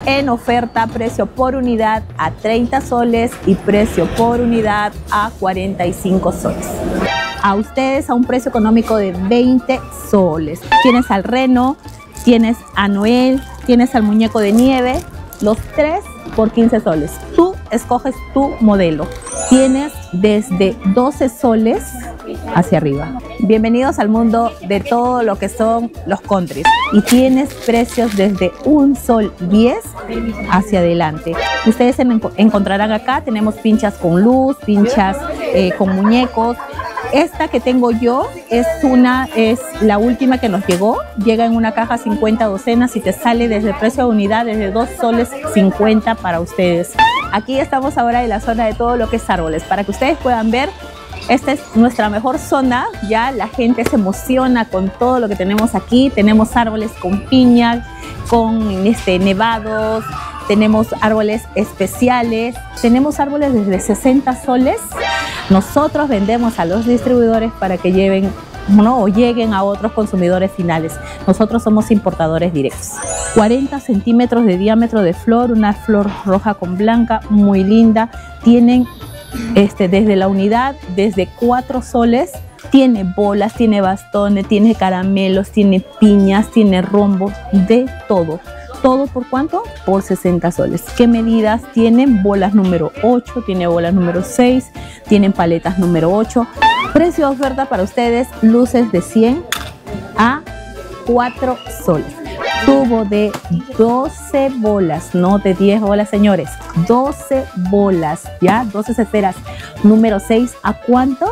en oferta, precio por unidad a 30 soles y precio por unidad a 45 soles. A ustedes a un precio económico de 20 soles. Tienes al reno, tienes a Noel, tienes al muñeco de nieve, los tres por 15 soles. Tú escoges tu modelo. Tienes desde 12 soles hacia arriba. Bienvenidos al mundo de todo lo que son los countries. Y tienes precios desde 1 sol 10 hacia adelante. Ustedes encontrarán acá, tenemos pinchas con luz, pinchas con muñecos. Esta que tengo yo es la última que nos llegó. Llega en una caja 50 docenas y te sale desde el precio de unidad desde 2 soles 50 para ustedes. Aquí estamos ahora en la zona de todo lo que es árboles. Para que ustedes puedan ver, esta es nuestra mejor zona. Ya la gente se emociona con todo lo que tenemos aquí. Tenemos árboles con piña, con nevados. Tenemos árboles especiales. Tenemos árboles desde 60 soles. Nosotros vendemos a los distribuidores para que lleven o lleguen a otros consumidores finales. Nosotros somos importadores directos. 40 centímetros de diámetro de flor, una flor roja con blanca, muy linda. Tienen desde la unidad, desde 4 soles. Tiene bolas, tiene bastones, tiene caramelos, tiene piñas, tiene rombos, de todo. ¿Todo por cuánto? Por 60 soles. ¿Qué medidas tienen? Bolas número 8, tiene bolas número 6, tienen paletas número 8. Precio de oferta para ustedes, luces de 100 a 4 soles. Tubo de 12 bolas, no de 10 bolas, señores. 12 bolas, ¿ya? 12 esferas. Número 6, ¿a cuánto?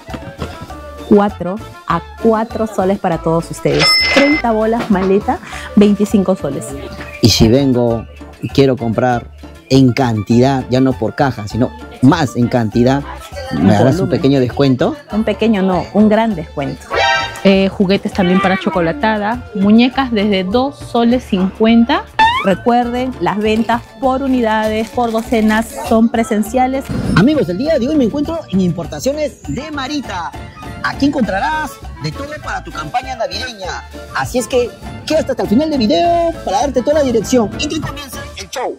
4 a 4 soles para todos ustedes. 30 bolas maleta, 25 soles. Y si vengo y quiero comprar en cantidad, ya no por caja, sino más en cantidad, ¿me darás un pequeño descuento? Un pequeño no, un gran descuento. Juguetes también para chocolatada, muñecas desde 2 soles 50. Recuerden, las ventas por unidades, por docenas, son presenciales. Amigos, el día de hoy me encuentro en Importaciones de Marita. Aquí encontrarás de todo para tu campaña navideña. Así es que quédate hasta el final del video para darte toda la dirección y que comience el show.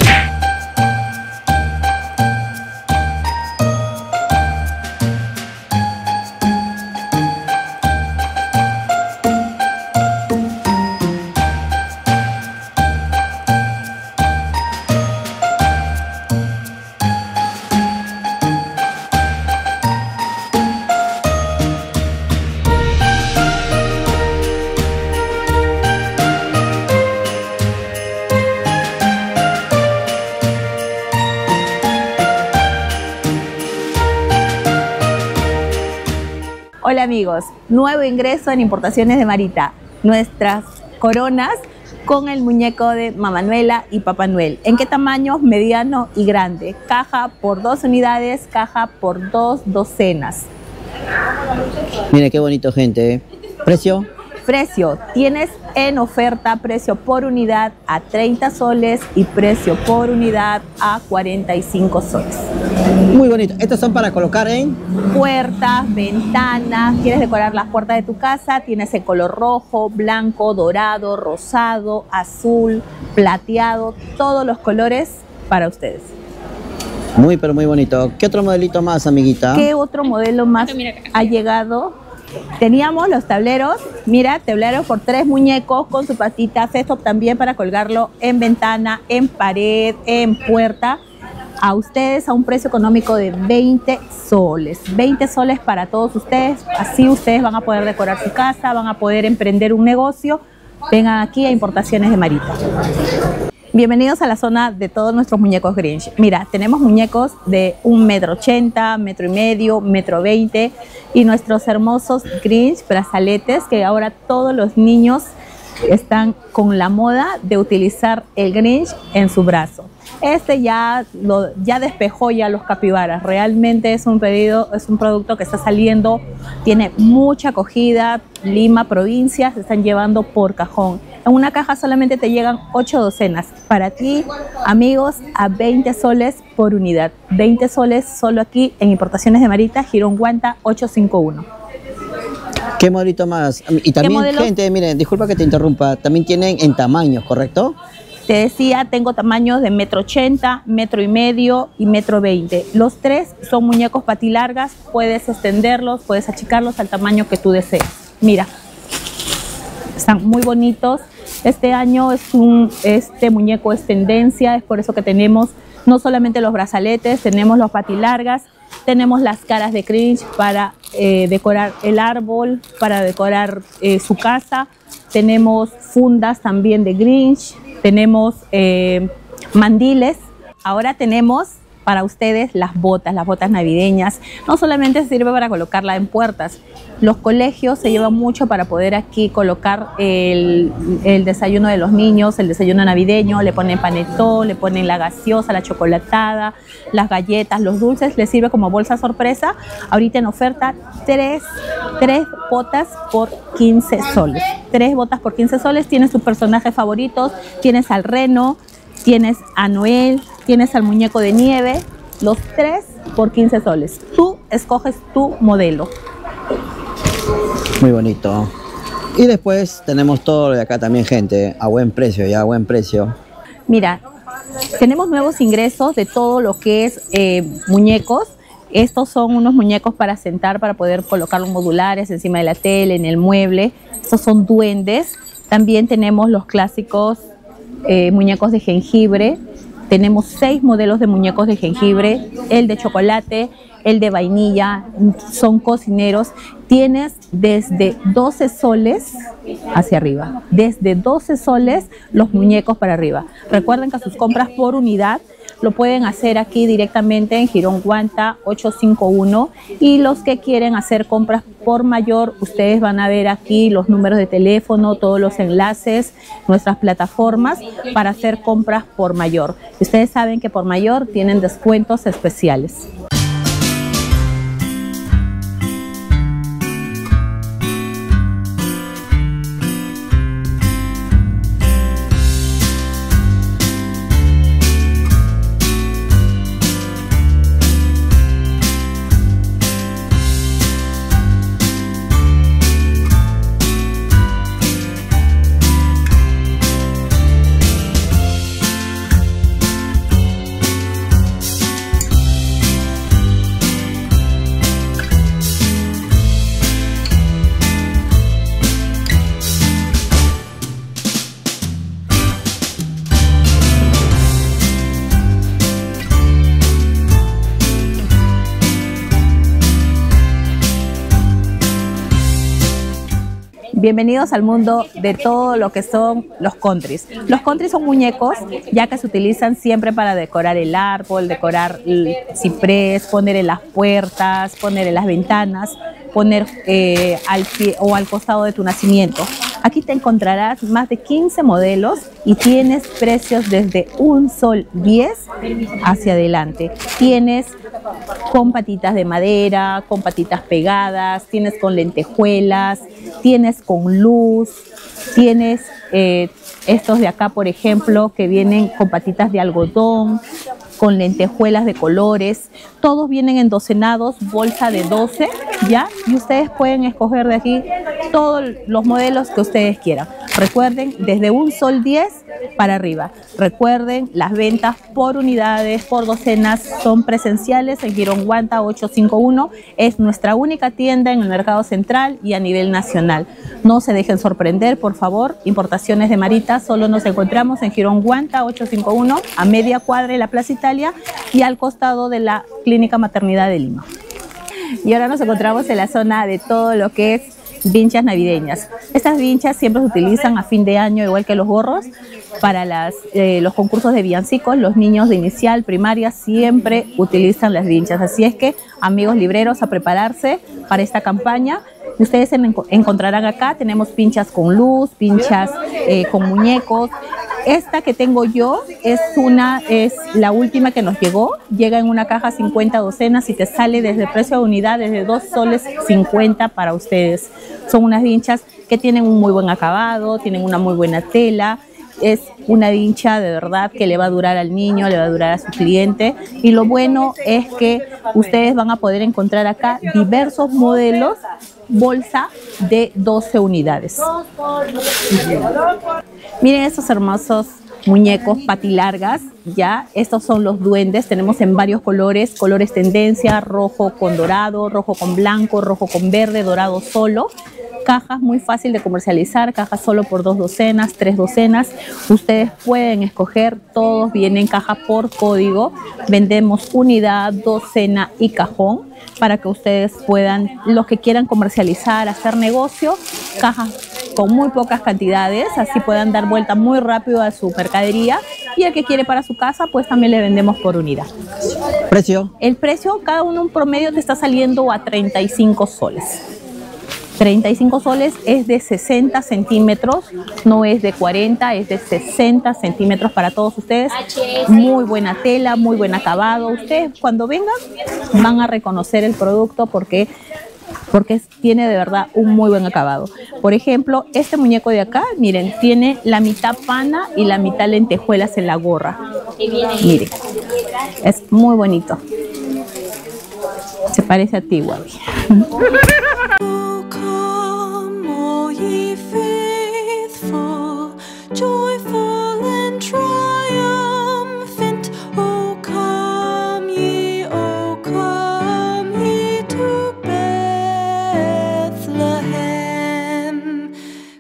Hola amigos, nuevo ingreso en Importaciones de Marita. Nuestras coronas con el muñeco de Mamá Noela y Papá Noel. ¿En qué tamaños? Mediano y grande. Caja por 2 unidades, caja por 2 docenas. Mira qué bonito, gente. ¿Precio? Precio, tienes en oferta precio por unidad a 30 soles y precio por unidad a 45 soles. Muy bonito. Estos son para colocar en puertas, ventanas. ¿Quieres decorar las puertas de tu casa? Tienes el color rojo, blanco, dorado, rosado, azul, plateado, todos los colores para ustedes. Muy, pero muy bonito. ¿Qué otro modelito más, amiguita? ¿Qué otro modelo más ha llegado? Teníamos los tableros, mira, tableros por 3 muñecos con sus patitas. Esto también para colgarlo en ventana, en pared, en puerta. A ustedes a un precio económico de 20 soles. 20 soles para todos ustedes. Así ustedes van a poder decorar su casa, van a poder emprender un negocio. Vengan aquí a Importaciones de Marita. Bienvenidos a la zona de todos nuestros muñecos Grinch. Mira, tenemos muñecos de 1,80 m, 1,5 m, 1,20 m y nuestros hermosos Grinch brazaletes que ahora todos los niños están con la moda de utilizar el Grinch en su brazo. Este ya despejó ya los capibaras. Realmente es un producto que está saliendo, tiene mucha acogida. Lima, provincia, se están llevando por cajón. En una caja solamente te llegan 8 docenas. Para ti, amigos, a 20 soles por unidad. 20 soles solo aquí en Importaciones de Marita, Girón Guanta 851. ¿Qué modelito más? Y también, gente, miren, disculpa que te interrumpa, también tienen en tamaños, ¿correcto? Te decía, tengo tamaños de 1,80 m, 1,5 m y 1,20 m. Los tres son muñecos patilargas, puedes extenderlos, puedes achicarlos al tamaño que tú desees. Mira, están muy bonitos. Este año este muñeco es tendencia, es por eso que tenemos no solamente los brazaletes, tenemos los patilargas, tenemos las caras de Grinch para decorar el árbol, para decorar su casa. Tenemos fundas también de Grinch, tenemos mandiles. Ahora tenemos para ustedes las botas navideñas. No solamente sirve para colocarla en puertas, los colegios se llevan mucho para poder aquí colocar el desayuno de los niños, el desayuno navideño, le ponen panetón, le ponen la gaseosa, la chocolatada, las galletas, los dulces, les sirve como bolsa sorpresa. Ahorita en oferta, tres botas por 15 soles. 3 botas por 15 soles, tienes tus personajes favoritos, tienes al reno, tienes a Noel, tienes al muñeco de nieve, los 3 por 15 soles. Tú escoges tu modelo. Muy bonito. Y después tenemos todo lo de acá también, gente, a buen precio, ya a buen precio. Mira, tenemos nuevos ingresos de todo lo que es muñecos. Estos son unos muñecos para sentar, para poder colocarlos modulares encima de la tele, en el mueble. Estos son duendes. También tenemos los clásicos muñecos de jengibre. Tenemos 6 modelos de muñecos de jengibre, el de chocolate, el de vainilla, son cocineros. Tienes desde 12 soles hacia arriba, desde 12 soles los muñecos para arriba. Recuerden que sus compras por unidad lo pueden hacer aquí directamente en Girón Guanta 851, y los que quieren hacer compras por mayor, ustedes van a ver aquí los números de teléfono, todos los enlaces, nuestras plataformas para hacer compras por mayor. Ustedes saben que por mayor tienen descuentos especiales. Bienvenidos al mundo de todo lo que son los countries. Los countries son muñecos ya que se utilizan siempre para decorar el árbol, decorar el ciprés, poner en las puertas, poner en las ventanas, poner al pie o al costado de tu nacimiento. Aquí te encontrarás más de 15 modelos y tienes precios desde $1.10 hacia adelante. Tienes con patitas de madera, con patitas pegadas, tienes con lentejuelas, tienes con luz, tienes estos de acá, por ejemplo, que vienen con patitas de algodón, con lentejuelas de colores. Todos vienen en docenados, bolsa de 12, ¿ya? Y ustedes pueden escoger de aquí todos los modelos que ustedes quieran. Recuerden, desde $1.10 para arriba. Recuerden, las ventas por unidades, por docenas, son presenciales en Girón Guanta 851. Es nuestra única tienda en el Mercado Central y a nivel nacional. No se dejen sorprender, por favor. Importaciones de Marita, solo nos encontramos en Girón Guanta 851, a media cuadra de la Plaza Italia y al costado de la Clínica Maternidad de Lima. Y ahora nos encontramos en la zona de todo lo que es vinchas navideñas. Estas vinchas siempre se utilizan a fin de año, igual que los gorros, para los concursos de villancicos. Los niños de inicial, primaria, siempre utilizan las vinchas. Así es que, amigos libreros, a prepararse para esta campaña. Ustedes encontrarán acá, tenemos pinchas con luz, pinchas con muñecos. Esta que tengo yo es la última que nos llegó. Llega en una caja 50 docenas y te sale desde el precio de unidad, desde $2.50 soles para ustedes. Son unas vinchas que tienen un muy buen acabado, tienen una muy buena tela. Es una vincha de verdad que le va a durar al niño, le va a durar a su cliente. Y lo bueno es que ustedes van a poder encontrar acá diversos modelos, bolsa de 12 unidades. Miren estos hermosos muñecos patilargas, ya. Estos son los duendes, tenemos en varios colores, colores tendencia, rojo con dorado, rojo con blanco, rojo con verde, dorado solo. Cajas muy fácil de comercializar, cajas solo por 2 docenas, 3 docenas. Ustedes pueden escoger, todos vienen caja por código. Vendemos unidad, docena y cajón para que ustedes puedan, los que quieran comercializar, hacer negocio, cajas con muy pocas cantidades, así puedan dar vuelta muy rápido a su mercadería, y el que quiere para su casa, pues también le vendemos por unidad. ¿Precio? El precio, cada uno un promedio te está saliendo a 35 soles. 35 soles es de 60 centímetros, no es de 40, es de 60 centímetros para todos ustedes. Muy buena tela, muy buen acabado. Ustedes cuando vengan van a reconocer el producto porque tiene de verdad un muy buen acabado. Por ejemplo, este muñeco de acá, miren, tiene la mitad pana y la mitad lentejuelas en la gorra. Miren, es muy bonito. Se parece a ti, Wabi. Joyful and triumphant, O come ye to Bethlehem.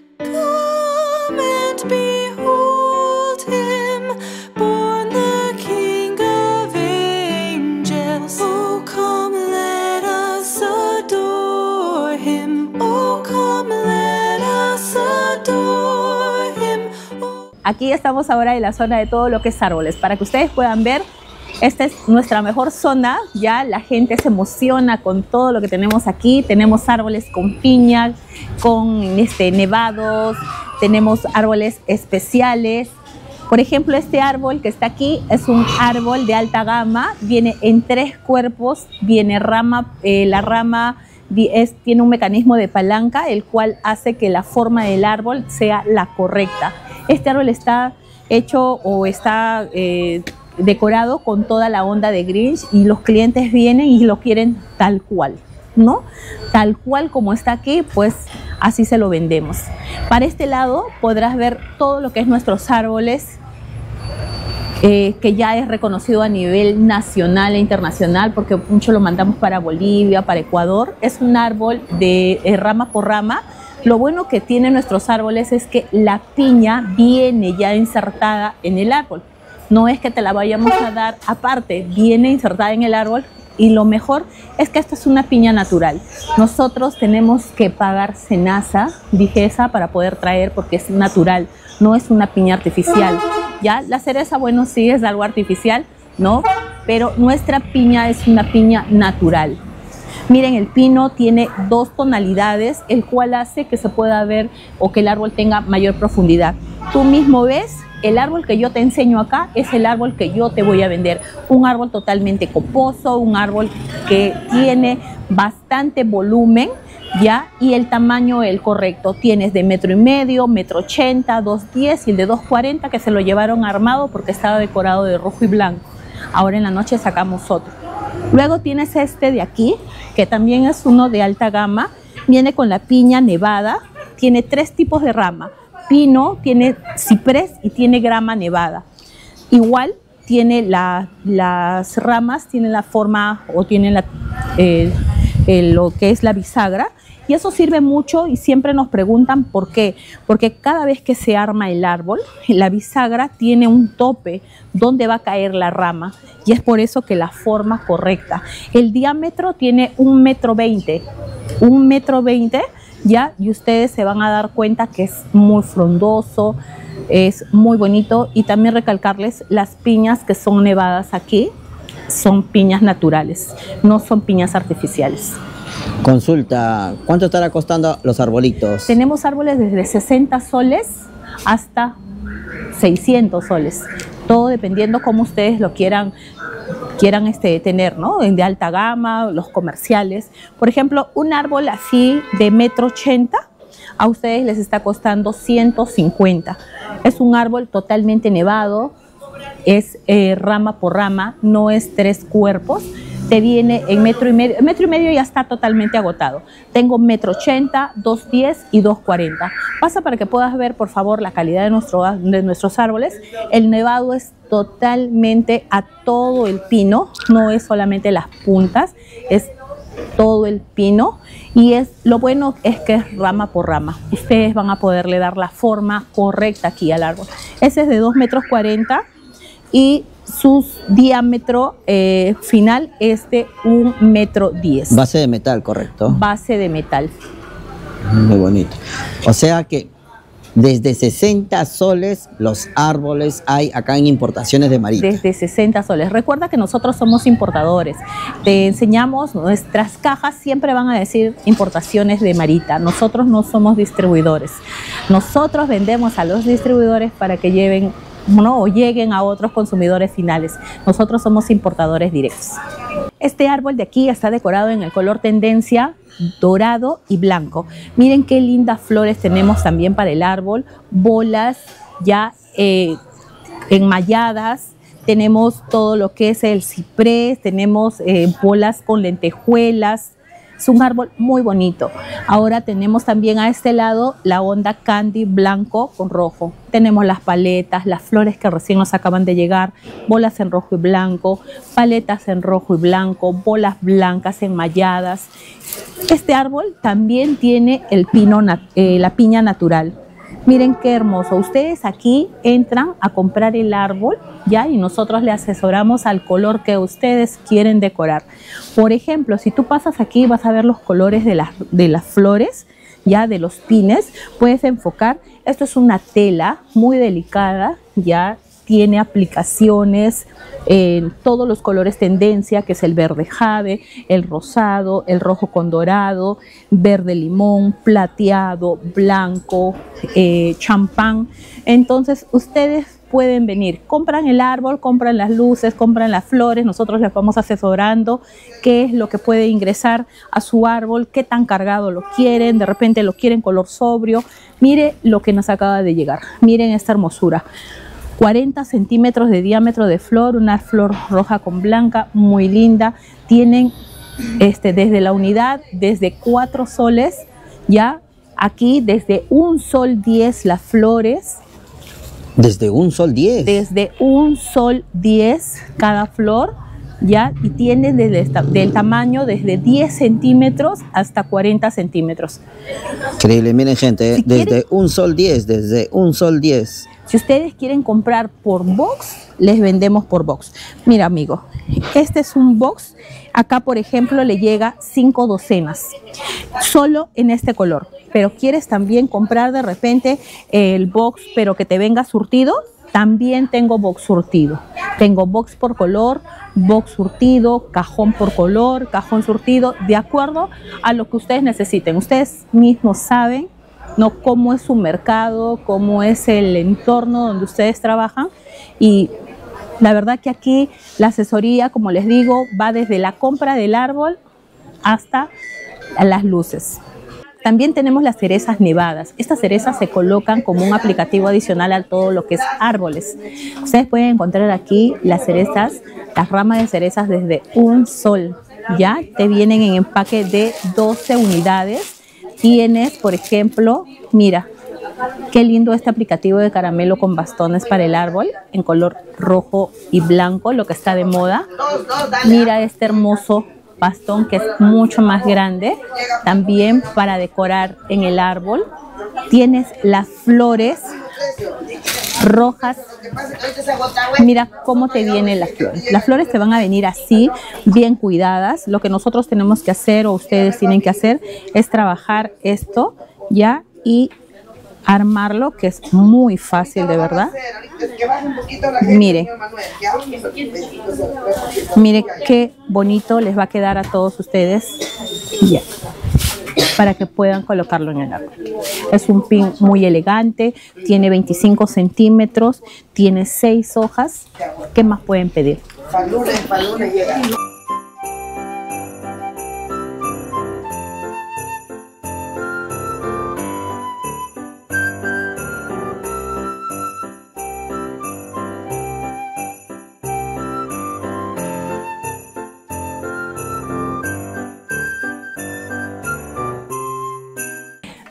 Come and behold him, born the King of angels. Oh, come, let us adore him. Oh, come, let us adore him. Aquí estamos ahora en la zona de todo lo que es árboles. Para que ustedes puedan ver, esta es nuestra mejor zona. Ya la gente se emociona con todo lo que tenemos aquí. Tenemos árboles con piña, con nevados, tenemos árboles especiales. Por ejemplo, este árbol que está aquí es un árbol de alta gama. Viene en 3 cuerpos, viene rama, la rama tiene un mecanismo de palanca, el cual hace que la forma del árbol sea la correcta. Este árbol está hecho o está decorado con toda la onda de Grinch, y los clientes vienen y lo quieren tal cual, ¿no? Tal cual como está aquí, pues así se lo vendemos. Para este lado podrás ver todo lo que es nuestros árboles, que ya es reconocido a nivel nacional e internacional, porque mucho lo mandamos para Bolivia, para Ecuador. Es un árbol de rama por rama. Lo bueno que tienen nuestros árboles es que la piña viene ya insertada en el árbol. No es que te la vayamos a dar aparte, viene insertada en el árbol, y lo mejor es que esta es una piña natural. Nosotros tenemos que pagar cenaza, Digesa, para poder traer, porque es natural, no es una piña artificial. Ya la cereza, bueno, sí es algo artificial, ¿no? Pero nuestra piña es una piña natural. Miren, el pino tiene 2 tonalidades, el cual hace que se pueda ver o que el árbol tenga mayor profundidad. Tú mismo ves, el árbol que yo te enseño acá es el árbol que yo te voy a vender. Un árbol totalmente coposo, un árbol que tiene bastante volumen, ¿ya? Y el tamaño el correcto. Tienes de 1,5 metros, 1,80 m, 2,10 y el de 2,40 que se lo llevaron armado porque estaba decorado de rojo y blanco. Ahora en la noche sacamos otro. Luego tienes este de aquí, que también es uno de alta gama. Viene con la piña nevada, tiene 3 tipos de rama. Pino, tiene ciprés y tiene grama nevada. Igual tiene las ramas, tienen la forma o tienen lo que es la bisagra. Y eso sirve mucho, y siempre nos preguntan por qué. Porque cada vez que se arma el árbol, la bisagra tiene un tope donde va a caer la rama. Y es por eso que la forma correcta. El diámetro tiene 1,20 m. 1,20 m, ¿ya? Y ustedes se van a dar cuenta que es muy frondoso, es muy bonito. Y también recalcarles las piñas que son nevadas aquí. Son piñas naturales, no son piñas artificiales. Consulta, ¿cuánto estará costando los arbolitos? Tenemos árboles desde 60 soles hasta 600 soles. Todo dependiendo cómo ustedes lo quieran tener, ¿no? De alta gama, los comerciales. Por ejemplo, un árbol así de 1,80 m, a ustedes les está costando 150. Es un árbol totalmente nevado, es rama por rama, no es 3 cuerpos. te viene en metro y medio. El metro y medio ya está totalmente agotado. Tengo 1,80 m, 2,10 y 2,40. Pasa para que puedas ver, por favor, la calidad de nuestros árboles. El nevado es totalmente a todo el pino, no es solamente las puntas, es todo el pino, y lo bueno es que es rama por rama. Ustedes van a poderle dar la forma correcta aquí al árbol. Ese es de 2,40 m y su diámetro final es de 1,10 m. Base de metal, correcto. Base de metal. Muy bonito. O sea que desde 60 soles los árboles hay acá en Importaciones de Marita. Desde 60 soles. Recuerda que nosotros somos importadores. Te enseñamos, nuestras cajas siempre van a decir Importaciones de Marita. Nosotros no somos distribuidores. Nosotros vendemos a los distribuidores para que lleven, ¿no?, o lleguen a otros consumidores finales. Nosotros somos importadores directos. Este árbol de aquí está decorado en el color tendencia dorado y blanco. Miren qué lindas flores tenemos también para el árbol, bolas ya enmalladas, tenemos todo lo que es el ciprés, tenemos bolas con lentejuelas. Es un árbol muy bonito. Ahora tenemos también a este lado la onda candy blanco con rojo. Tenemos las paletas, las flores que recién nos acaban de llegar, bolas en rojo y blanco, paletas en rojo y blanco, bolas blancas enmalladas. Este árbol también tiene el pino, la piña natural. Miren qué hermoso. Ustedes aquí entran a comprar el árbol, ¿ya? Y nosotros le asesoramos al color que ustedes quieren decorar. Por ejemplo, si tú pasas aquí vas a ver los colores de las flores, ya, de los pines. Puedes enfocar. Esto es una tela muy delicada, ya. Tiene aplicaciones en todos los colores tendencia, que es el verde jade, el rosado, el rojo con dorado, verde limón, plateado, blanco, champán. Entonces ustedes pueden venir, compran el árbol, compran las luces, compran las flores, nosotros les vamos asesorando qué es lo que puede ingresar a su árbol, qué tan cargado lo quieren, de repente lo quieren color sobrio. Mire lo que nos acaba de llegar, miren esta hermosura. 40 centímetros de diámetro de flor, una flor roja con blanca, muy linda. Tienen desde la unidad, desde 4 soles, ya, aquí desde 1,10 sol las flores. ¿Desde 1,10 sol? Desde 1,10 sol cada flor, ya, y tiene del tamaño desde 10 centímetros hasta 40 centímetros. Increíble, miren gente, si desde 1,10 sol. Si ustedes quieren comprar por box, les vendemos por box. Mira, amigo, este es un box. Acá, por ejemplo, le llega 5 docenas, solo en este color. Pero quieres también comprar de repente el box, pero que te venga surtido, también tengo box surtido. Tengo box por color, box surtido, cajón por color, cajón surtido, de acuerdo a lo que ustedes necesiten. Ustedes mismos saben, ¿no?, cómo es su mercado, cómo es el entorno donde ustedes trabajan, y la verdad que aquí la asesoría, como les digo, va desde la compra del árbol hasta las luces. También tenemos las cerezas nevadas. Estas cerezas se colocan como un aplicativo adicional a todo lo que es árboles. Ustedes pueden encontrar aquí las cerezas, las ramas de cerezas desde 1 sol, ya te vienen en empaque de 12 unidades. Tienes, por ejemplo, mira, qué lindo este aplicativo de caramelo con bastones para el árbol, en color rojo y blanco, lo que está de moda. Mira este hermoso bastón que es mucho más grande, también para decorar en el árbol. Tienes las flores rojas. Mira cómo te vienen las flores. Las flores te van a venir así, bien cuidadas. Lo que nosotros tenemos que hacer, o ustedes tienen que hacer, es trabajar esto, ya, y armarlo, que es muy fácil, de verdad. Mire, mire qué bonito les va a quedar a todos ustedes, ya, para que puedan colocarlo en el árbol. Es un pin muy elegante, tiene 25 centímetros, tiene 6 hojas. ¿Qué más pueden pedir?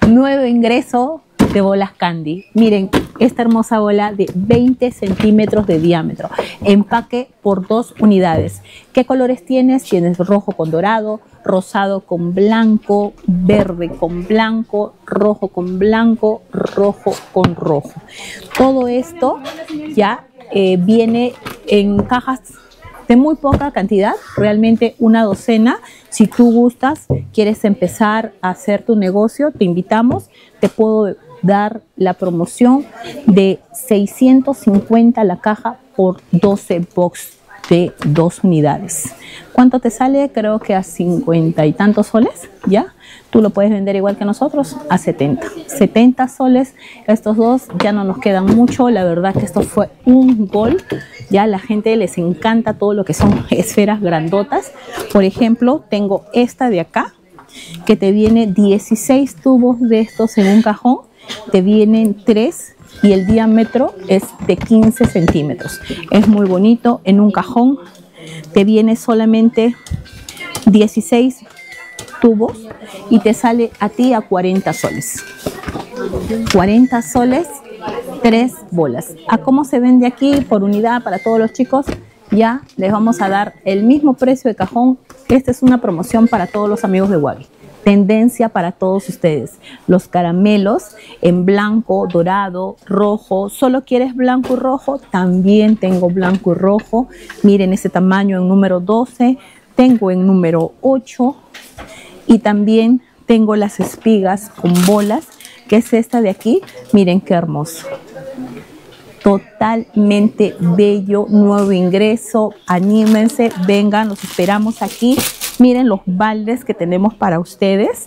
Nuevo ingreso de bolas Candy. Miren, esta hermosa bola de 20 centímetros de diámetro. Empaque por 2 unidades. ¿Qué colores tienes? Tienes rojo con dorado, rosado con blanco, verde con blanco, rojo con blanco, rojo con rojo. Todo esto ya viene en cajas de muy poca cantidad, realmente una docena. Si tú gustas, quieres empezar a hacer tu negocio, te invitamos. Te puedo dar la promoción de 650 la caja por 12 box de 2 unidades. ¿Cuánto te sale? Creo que a 50 y tantos soles, ¿ya? Tú lo puedes vender igual que nosotros a 70. 70 soles, estos dos ya no nos quedan mucho. La verdad que esto fue un gol. Ya a la gente les encanta todo lo que son esferas grandotas. Por ejemplo, tengo esta de acá, que te viene 16 tubos de estos en un cajón. Te vienen 3 y el diámetro es de 15 centímetros. Es muy bonito. En un cajón te viene solamente 16 tubos y te sale a ti a 40 soles. 40 soles, 3 bolas. ¿A cómo se vende aquí por unidad para todos los chicos? Ya les vamos a dar el mismo precio de cajón. Esta es una promoción para todos los amigos de Wabi. Tendencia para todos ustedes. Los caramelos en blanco, dorado, rojo. ¿Solo quieres blanco y rojo? También tengo blanco y rojo. Miren ese tamaño en número 12. Tengo en número 8. Y también tengo las espigas con bolas, que es esta de aquí. Miren qué hermoso. Totalmente bello, nuevo ingreso. Anímense, vengan, los esperamos aquí. Miren los baldes que tenemos para ustedes.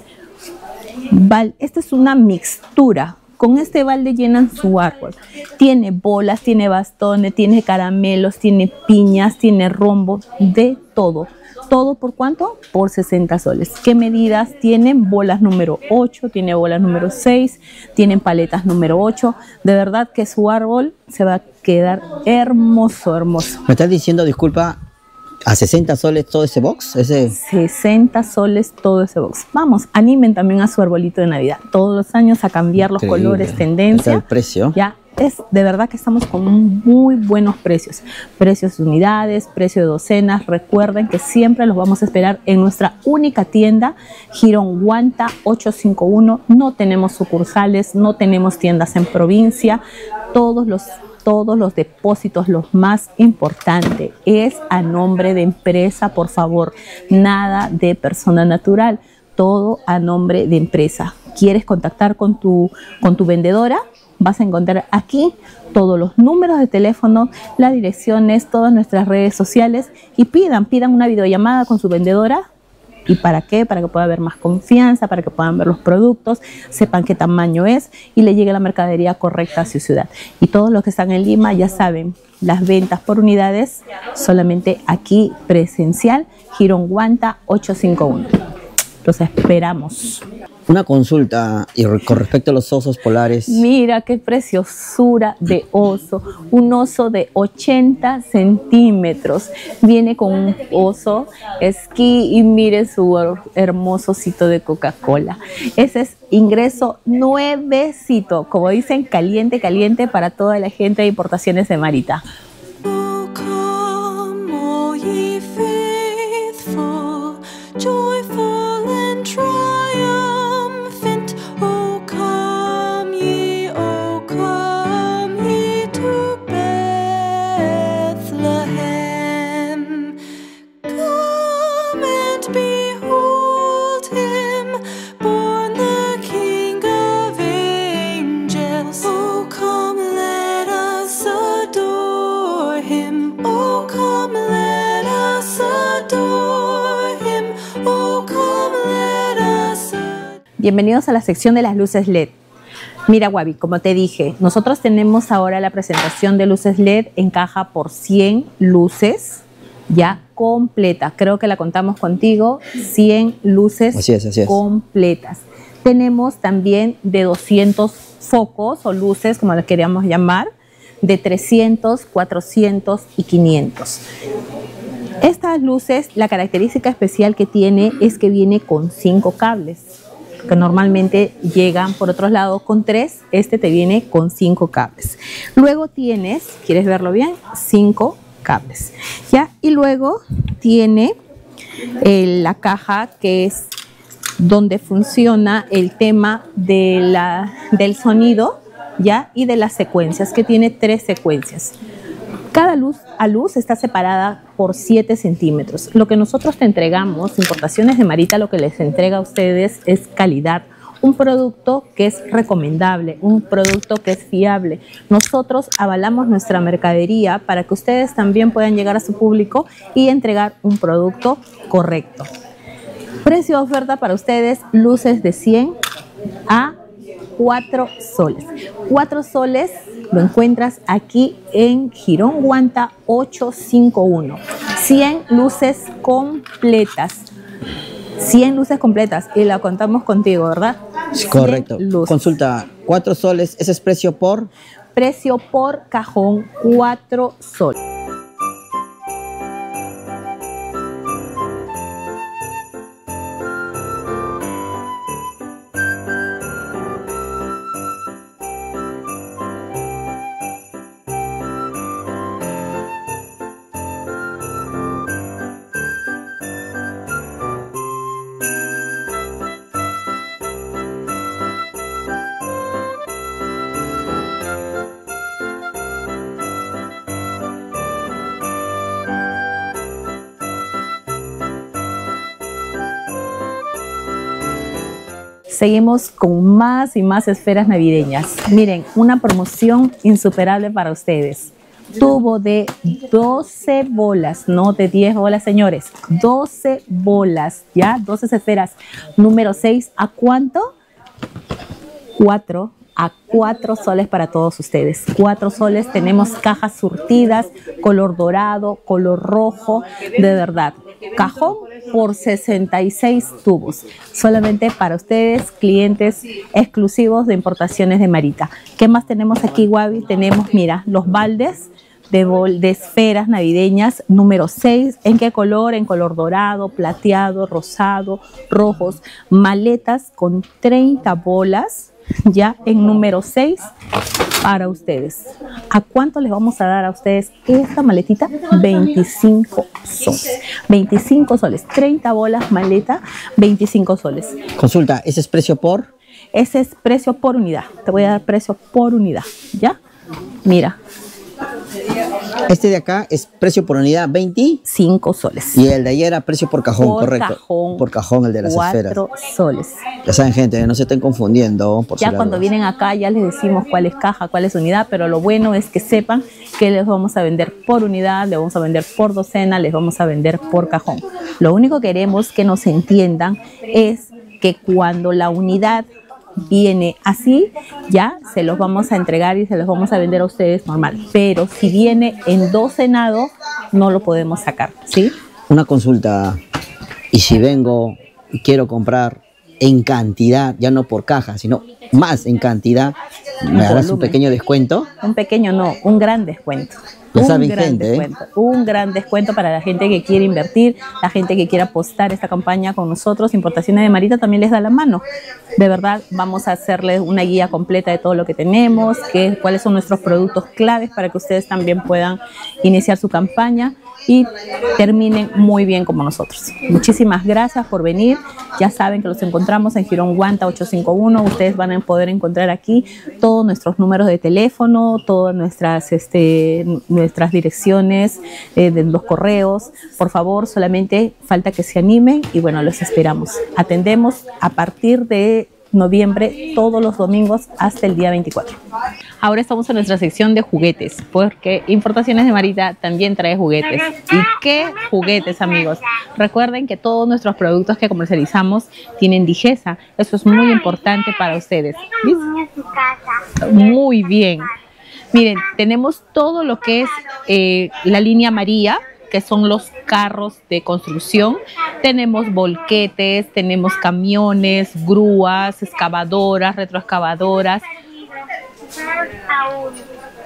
Esta es una mixtura. Con este balde llenan su árbol. Tiene bolas, tiene bastones, tiene caramelos, tiene piñas, tiene rombos, de todo. ¿Todo por cuánto? Por 60 soles. ¿Qué medidas tienen? Bolas número 8, tiene bolas número 6, tienen paletas número 8. De verdad que su árbol se va a quedar hermoso, hermoso. ¿Me estás diciendo, disculpa, a 60 soles todo ese box? 60 soles todo ese box. Vamos, animen también a su arbolito de Navidad. Todos los años a cambiar los colores, tendencia. El precio. Ya. Es de verdad que estamos con muy buenos precios. Precios de unidades, precio de docenas. Recuerden que siempre los vamos a esperar en nuestra única tienda, Girón Guanta 851. No tenemos sucursales, no tenemos tiendas en provincia. Todos los depósitos, los más importantes, es a nombre de empresa, por favor. Nada de persona natural. Todo a nombre de empresa. ¿Quieres contactar con tu vendedora? Vas a encontrar aquí todos los números de teléfono, las direcciones, todas nuestras redes sociales y pidan una videollamada con su vendedora. ¿Y para qué? Para que pueda haber más confianza, para que puedan ver los productos, sepan qué tamaño es y le llegue la mercadería correcta a su ciudad. Y todos los que están en Lima ya saben, las ventas por unidades solamente aquí presencial, Girón Guanta 851. Los esperamos. Una consulta con respecto a los osos polares. Mira qué preciosura de oso. Un oso de 80 centímetros. Viene con un oso esquí y mire su hermoso osito de Coca-Cola. Ese es ingreso nuevecito. Como dicen, caliente, caliente para toda la gente de importaciones de Marita. Oh, come, all ye faithful, joyful and triumphant. Oh, come ye to Bethlehem. Come and behold him, born the King of angels. Oh, come, let us adore him. Oh, come, let us adore him. Oh, come, let us adore. Bienvenidos a la sección de las luces LED. Mira, Wabi, como te dije, nosotros tenemos ahora la presentación de luces LED en caja por 100 luces ya completa. Creo que la contamos contigo, 100 luces Así es. completas. Tenemos también de 200 focos o luces, como las queríamos llamar, de 300, 400 y 500. Estas luces, la característica especial que tiene es que viene con 5 cables. que normalmente llegan por otros lados con 3, este te viene con 5 cables. Luego tienes, ¿quieres verlo bien? 5 cables, ¿ya? Y luego tiene la caja que es donde funciona el tema de del sonido, ¿ya? Y de las secuencias, que tiene 3 secuencias. Cada luz a luz está separada por 7 centímetros. Lo que nosotros te entregamos, Importaciones de Marita, lo que les entrega a ustedes es calidad. Un producto que es recomendable, un producto que es fiable. Nosotros avalamos nuestra mercadería para que ustedes también puedan llegar a su público y entregar un producto correcto. Precio de oferta para ustedes, luces de 100 a 4 soles. 4 soles lo encuentras aquí en Girón Guanta 851. 100 luces completas. 100 luces completas y la contamos contigo, ¿verdad? Sí, correcto. Consulta, 4 soles, ese es precio por... Precio por cajón, 4 soles. Seguimos con más y más esferas navideñas. Miren, una promoción insuperable para ustedes. Tubo de 12 bolas, no de 10 bolas, señores. 12 bolas, ¿ya? 12 esferas. Número 6, ¿a cuánto? 4 a 4 soles para todos ustedes. 4 soles, tenemos cajas surtidas, color dorado, color rojo, de verdad. Cajón por 66 tubos, solamente para ustedes, clientes exclusivos de Importaciones de Marita. ¿Qué más tenemos aquí, Wabi? Tenemos, mira, los baldes de esferas navideñas, número 6. ¿En qué color? En color dorado, plateado, rosado, rojos. Maletas con 30 bolas, ya en número 6 para ustedes. ¿A cuánto les vamos a dar a ustedes esta maletita? 25 soles. 25 soles. 30 bolas maleta, 25 soles. Consulta, ¿ese es precio por? Ese es precio por unidad. Te voy a dar precio por unidad, ¿ya? Mira. Este de acá es precio por unidad 25 soles. Y el de ayer era precio por cajón, por correcto. Cajón, por cajón, el de las esferas. 4 soles. Ya saben, gente, no se estén confundiendo. Por ya cuando vienen acá ya les decimos cuál es caja, cuál es unidad, pero lo bueno es que sepan que les vamos a vender por unidad, les vamos a vender por docena, les vamos a vender por cajón. Lo único que queremos que nos entiendan es que cuando la unidad viene así, ya se los vamos a entregar y se los vamos a vender a ustedes normal. Pero si viene en docenado, no lo podemos sacar, ¿sí? Una consulta, y si vengo y quiero comprar en cantidad, ya no por caja, sino más en cantidad, ¿me harás un pequeño descuento? Un pequeño no, un gran descuento. Ya saben, gente, un gran descuento para la gente que quiere invertir, la gente que quiere apostar esta campaña con nosotros. Importaciones de Marita también les da la mano. De verdad, vamos a hacerles una guía completa de todo lo que tenemos, cuáles son nuestros productos claves para que ustedes también puedan iniciar su campaña y terminen muy bien como nosotros. Muchísimas gracias por venir. Ya saben que los encontramos en Girón Guanta 851. Ustedes van a poder encontrar aquí todos nuestros números de teléfono, todas nuestras direcciones, de los correos. Por favor, solamente falta que se animen y bueno, los esperamos. Atendemos a partir de noviembre todos los domingos hasta el día 24. Ahora estamos en nuestra sección de juguetes, porque Importaciones de Marita también trae juguetes. ¿Y qué juguetes, amigos? Recuerden que todos nuestros productos que comercializamos tienen Digesa. Eso es muy importante para ustedes. ¿Listo? Muy bien. Miren, tenemos todo lo que es la línea María, que son los carros de construcción. Tenemos volquetes, tenemos camiones, grúas, excavadoras, retroexcavadoras.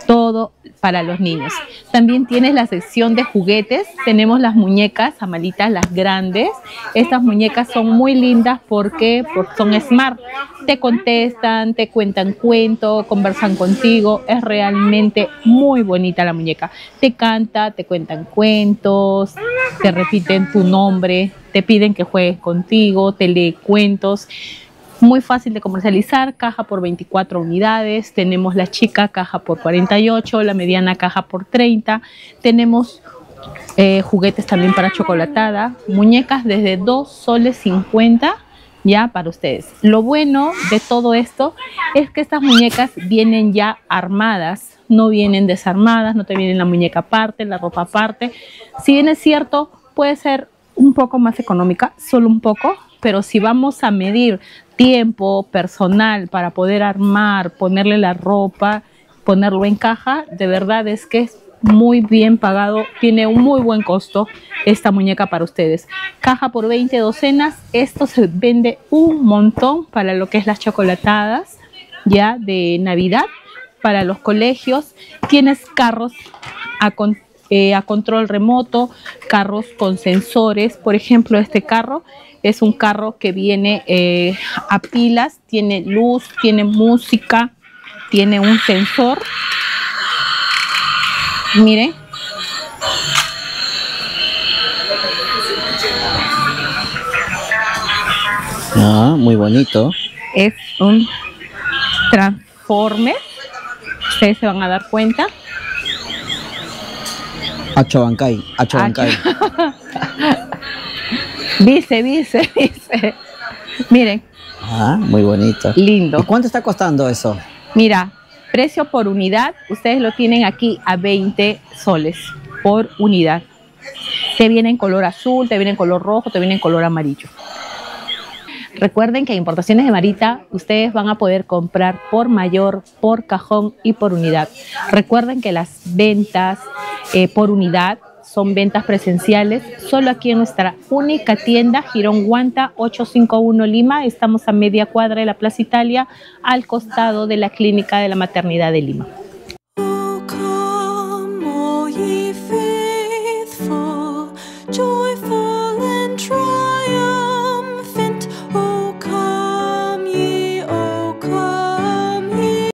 todo para los niños. También tienes la sección de juguetes. Tenemos las muñecas amalitas, las grandes. Estas muñecas son muy lindas porque son smart. Te contestan, te cuentan cuentos, conversan contigo. Es realmente muy bonita la muñeca. Te canta, te cuentan cuentos, te repiten tu nombre, te piden que juegues contigo, te lee cuentos. Muy fácil de comercializar, caja por 24 unidades, tenemos la chica caja por 48, la mediana caja por 30, tenemos juguetes también para chocolatada, muñecas desde 2 soles 50 ya para ustedes. Lo bueno de todo esto es que estas muñecas vienen ya armadas, no vienen desarmadas, no te viene la muñeca aparte, la ropa aparte. Si bien es cierto, puede ser un poco más económica, solo un poco, pero si vamos a medir tiempo, personal para poder armar, ponerle la ropa, ponerlo en caja, de verdad es que es muy bien pagado, tiene un muy buen costo esta muñeca para ustedes. Caja por 20 docenas, esto se vende un montón para lo que es las chocolatadas ya de Navidad, para los colegios. Tienes carros a control remoto, carros con sensores. Por ejemplo, este carro es un carro que viene a pilas, tiene luz, tiene música, tiene un sensor. Miren. Ah, muy bonito. Es un Transformer. Ustedes se van a dar cuenta. Achobancay. Dice. Miren. Ah, muy bonito. Lindo. ¿Y cuánto está costando eso? Mira, precio por unidad, ustedes lo tienen aquí a 20 soles por unidad. Te viene en color azul, te viene en color rojo, te viene en color amarillo. Recuerden que en Importaciones de Marita ustedes van a poder comprar por mayor, por cajón y por unidad. Recuerden que las ventas por unidad son ventas presenciales solo aquí en nuestra única tienda, Girón Guanta 851 Lima. Estamos a media cuadra de la Plaza Italia, al costado de la Clínica de la Maternidad de Lima.